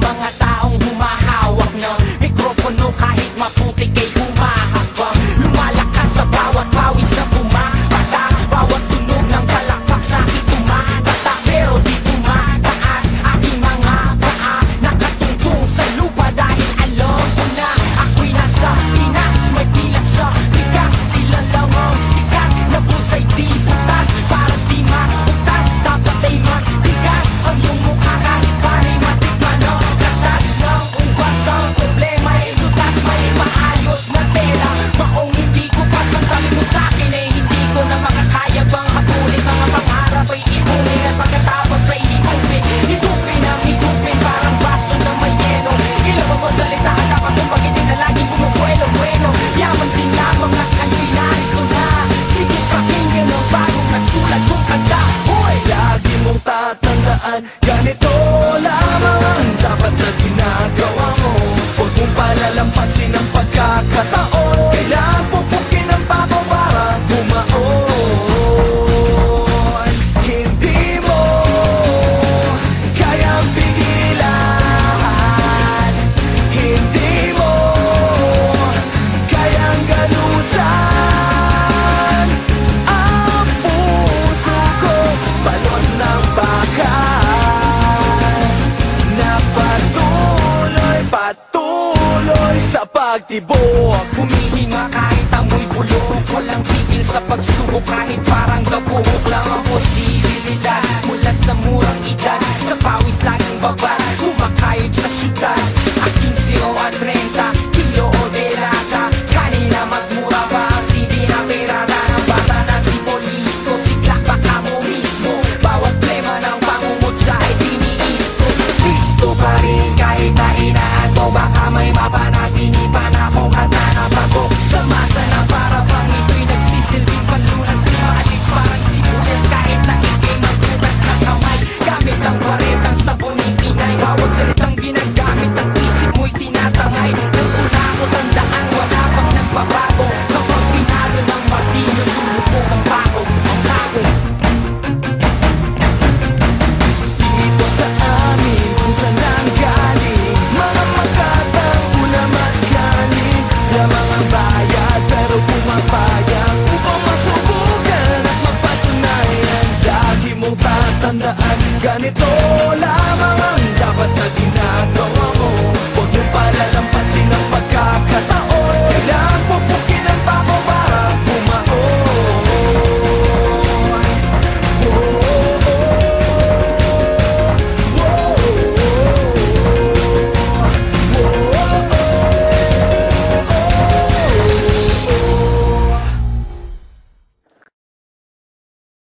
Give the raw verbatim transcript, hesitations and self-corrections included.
mga taong humahawak ng mikropono kahit maputik ay humahakbang. Lumalakas sa bawat pawis na bumabata, bawat tunog ng palakpak sa'kin tumatata. Pero di tumataas aking mga paa, nakatungtong sa lupa dahil alam ko na ako'y nasa Pinas. May pila sa bigas, sila lang ang sikat na pusay di butas. Para di mabutas, dapat ay magtigas ang iyong mukha kahit panay matikman ang katas ng unggas. Ang problema ay lutas, may maayos na tela. Maong hindi ko pasandamin mo sa'kin ay hindi ko na makakaya bang hapulin. Mga pangarap ay ibunin at pagkatapos ay higupin. Higupin ang higupin parang baso na may yelo. Ilan ba magdalitaan dapat kung bakit di na laging bumubuelo-buelo. Yaman din lamang at andinarito na. Sige pakinggan ang bagong nasulat kong kanta. Hoy! Lagi mong tatandaan, ganito lamang ang dapat na ginagawa mo. Huwag mong palalampasin ang pagkakataon. Kailangan pupukin ang pako para bumaon. Hindi mo kayang pigilan, hindi mo kayang galusan ang puso ko. Balon ng bakal na patuloy, patuloy sa pagtibok. Humihinga kahit amoy bulok, walang tigil sa pagsubok kahit parang gabuhok lang ang posibilidad. Mula sa murang edad, sa pawis laging baba, kumakayod sa syudad. Aking zero at renta, kilo o delata. Kanina mas mura ba ang C D na pirata ng bata na si Polisto? Siglak baka mo mismo, bawat plema ng pangungutsa ay tiniis ko. Gusto pa rin kahit na inaan ko, baka may mapanatinipan akong kanta na bago. Sa masa na para bang ito'y nagsisilbing panlunas. Di maalis parang sibules kahit na ikay magbutas ng kamay. Gamit ang baretang sabon iingay, bawat salitang ginagamit ang isip mo'y tinatangay. Nang una ko tandaan, wala pang nagbabago. Kapag pinalo ng martilyo, sulupok ang bago, ang bago. Dito sa amin kung saan nanggaling mga magkatang ulam at kanin, lamang ang bayad pero pumapayag upang masubukan at magpatunayan. Lagi mong tatandaan, ganito